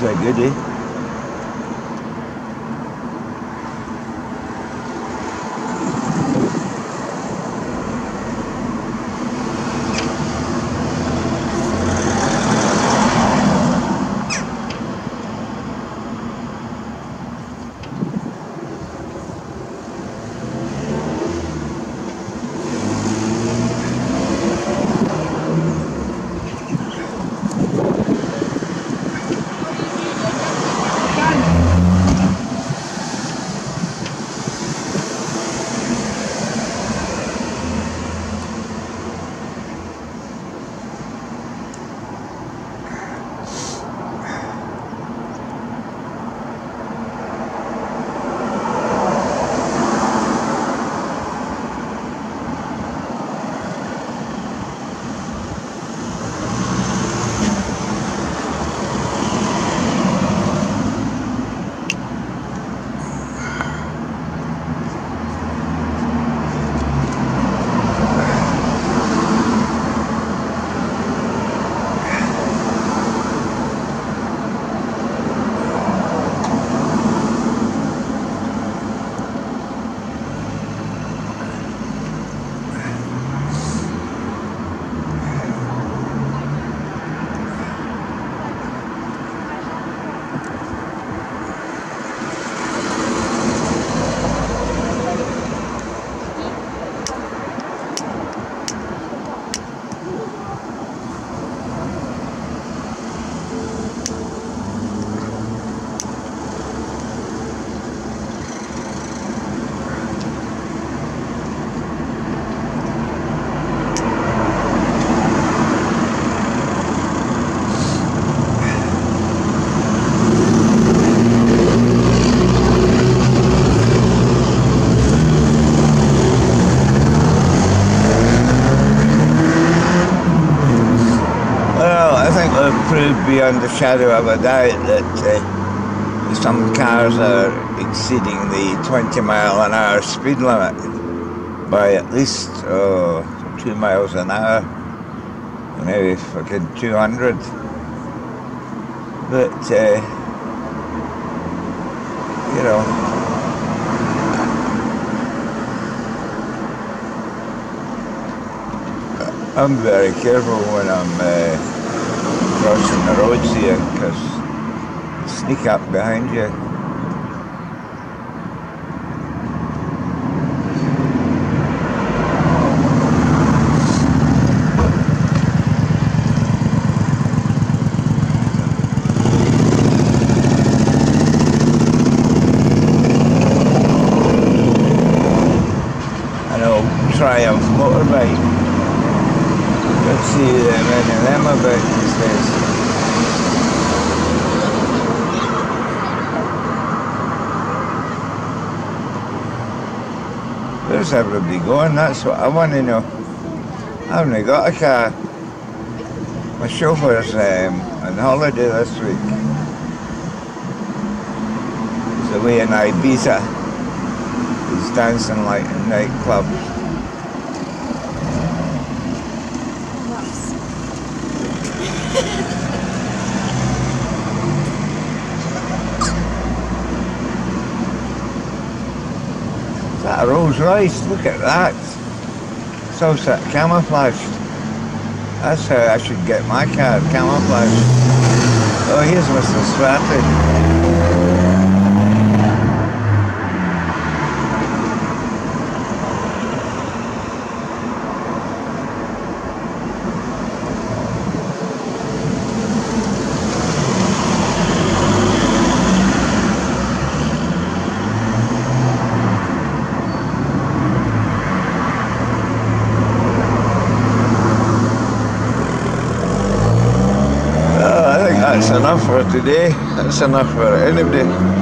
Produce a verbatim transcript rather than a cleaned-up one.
a goodie. Proved beyond a shadow of a doubt that uh, some cars are exceeding the twenty mile an hour speed limit by at least oh, two miles an hour, maybe fucking two hundred. But uh, you know, I'm very careful when I'm uh, crossing the roads here, because sneak up behind you. An old Triumph motorbike. Don't see uh, many of them about these days. Where's everybody going? That's what I want to know. I haven't got a car. My chauffeur's um, on holiday this week. He's away in Ibiza. He's dancing like a nightclub. That a Rolls Royce, look at that. It's all set camouflaged. That's how I should get my car, camouflaged. Oh, here's Mister Stratton. That's enough for today. That's enough for anybody.